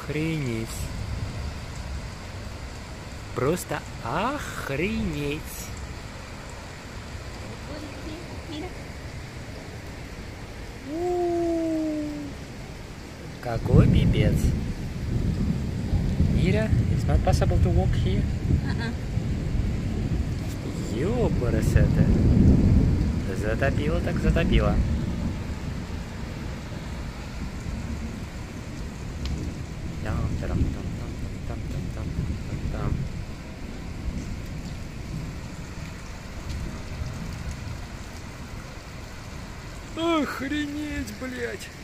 охренеть. Просто охренеть. Какой пипец. Ира, it's not possible to walk here. Ёбарас это. Затопило так затопило. Охренеть, блядь.